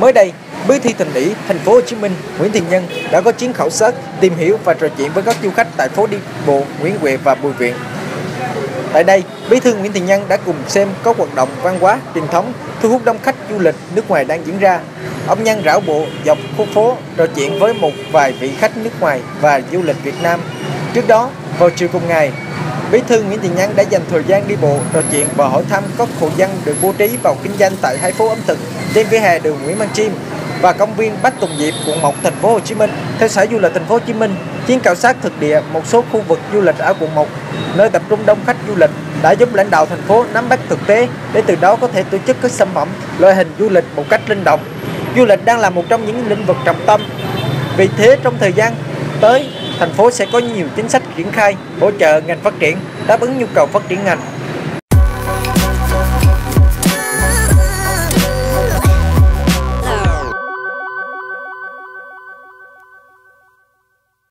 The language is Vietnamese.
Mới đây, Bí thư Thành ủy Thành phố Hồ Chí Minh Nguyễn Thiện Nhân đã có chuyến khảo sát, tìm hiểu và trò chuyện với các du khách tại phố đi bộ Nguyễn Huệ và Bùi Viện. Tại đây, Bí thư Nguyễn Thiện Nhân đã cùng xem các hoạt động văn hóa truyền thống thu hút đông khách du lịch nước ngoài đang diễn ra. Ông Nhân rảo bộ dọc khu phố trò chuyện với một vài vị khách nước ngoài và du lịch Việt Nam. Trước đó, vào chiều cùng ngày, Bí thư Nguyễn Thiện Nhân đã dành thời gian đi bộ trò chuyện và hỏi thăm các hộ dân được bố trí vào kinh doanh tại hai phố ẩm thực trên vỉa hè đường Nguyễn Văn Chiêm và công viên Bách Tùng Diệp, quận 1, Thành phố Hồ Chí Minh. Theo Sở Du lịch Thành phố Hồ Chí Minh, chuyến khảo sát thực địa một số khu vực du lịch ở quận 1, nơi tập trung đông khách du lịch, đã giúp lãnh đạo thành phố nắm bắt thực tế để từ đó có thể tổ chức các sản phẩm, loại hình du lịch một cách linh động. Du lịch đang là một trong những lĩnh vực trọng tâm. Vì thế, trong thời gian tới, thành phố sẽ có nhiều chính sách triển khai hỗ trợ ngành phát triển, đáp ứng nhu cầu phát triển ngành.